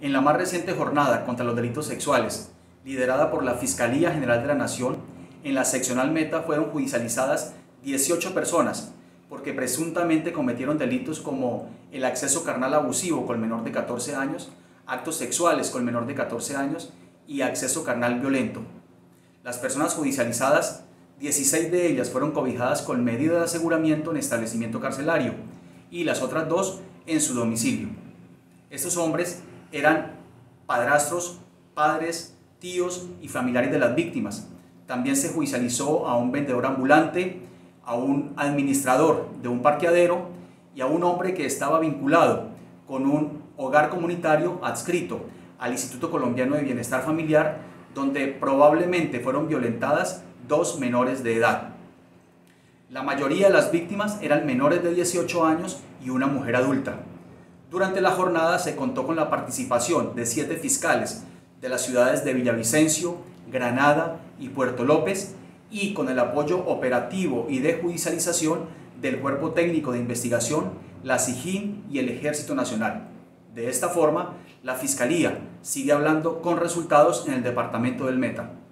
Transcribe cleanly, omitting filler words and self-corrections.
En la más reciente jornada contra los delitos sexuales, liderada por la Fiscalía General de la Nación, en la seccional Meta fueron judicializadas 18 personas porque presuntamente cometieron delitos como el acceso carnal abusivo con menor de 14 años, actos sexuales con menor de 14 años y acceso carnal violento. Las personas judicializadas, 16 de ellas fueron cobijadas con medida de aseguramiento en establecimiento carcelario y las otras 2 en su domicilio. Estos hombres eran padrastros, padres, tíos y familiares de las víctimas. También se judicializó a un vendedor ambulante, a un administrador de un parqueadero y a un hombre que estaba vinculado con un hogar comunitario adscrito al Instituto Colombiano de Bienestar Familiar, donde probablemente fueron violentadas 2 menores de edad. La mayoría de las víctimas eran menores de 18 años y una mujer adulta. Durante la jornada se contó con la participación de 7 fiscales de las ciudades de Villavicencio, Granada y Puerto López y con el apoyo operativo y de judicialización del Cuerpo Técnico de Investigación, la SIJIN y el Ejército Nacional. De esta forma, la Fiscalía sigue hablando con resultados en el departamento del Meta.